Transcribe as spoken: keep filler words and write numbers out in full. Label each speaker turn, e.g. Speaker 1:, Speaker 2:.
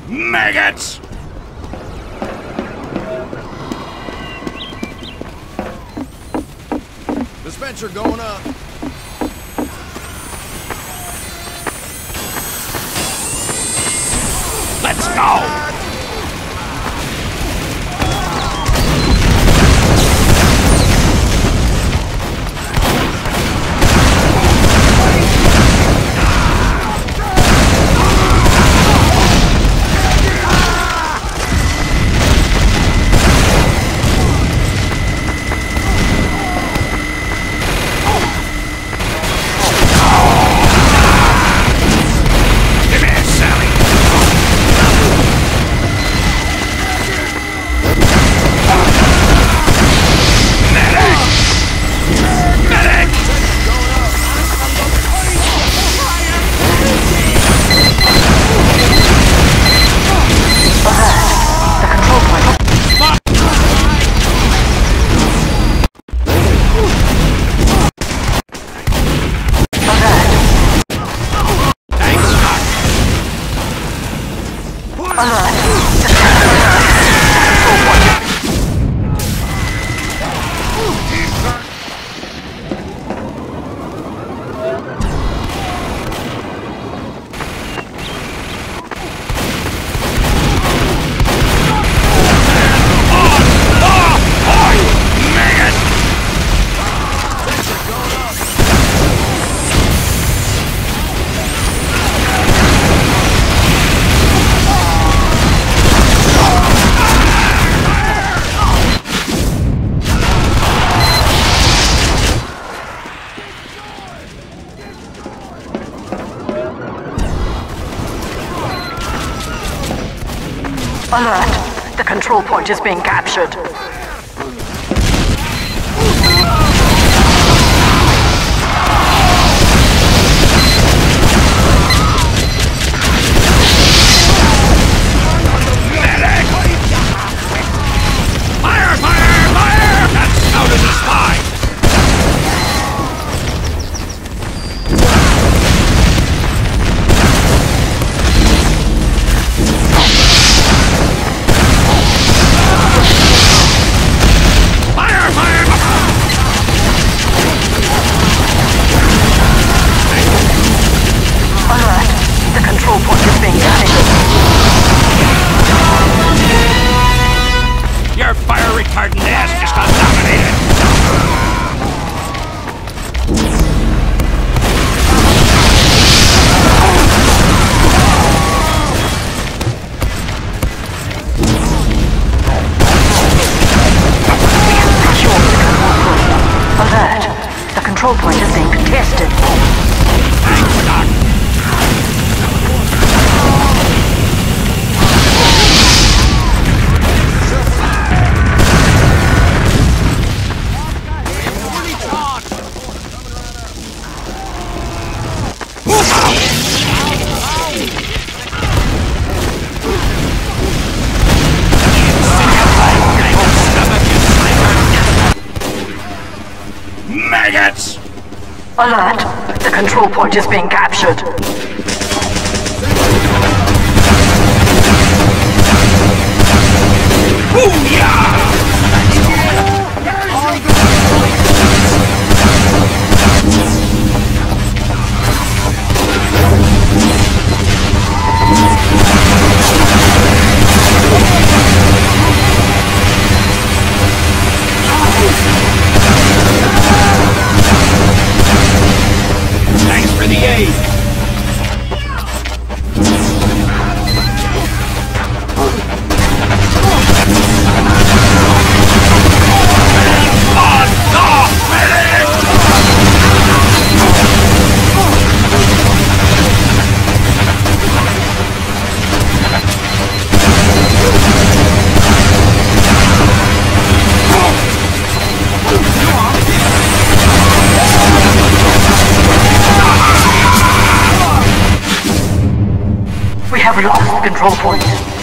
Speaker 1: Maggots!
Speaker 2: Dispenser going up.
Speaker 1: Let's go!
Speaker 3: Alert! The control point is being captured.
Speaker 1: Fire! Fire! Fire! That's out of the spy! Your fire retardant ass just got dominated!
Speaker 3: Alert! The control point is being contested.
Speaker 1: Thanks, Doc. Maggots!
Speaker 3: Alert! The control point is being captured.
Speaker 1: Booyah! Thanks for the aid!
Speaker 3: We have lost the control point.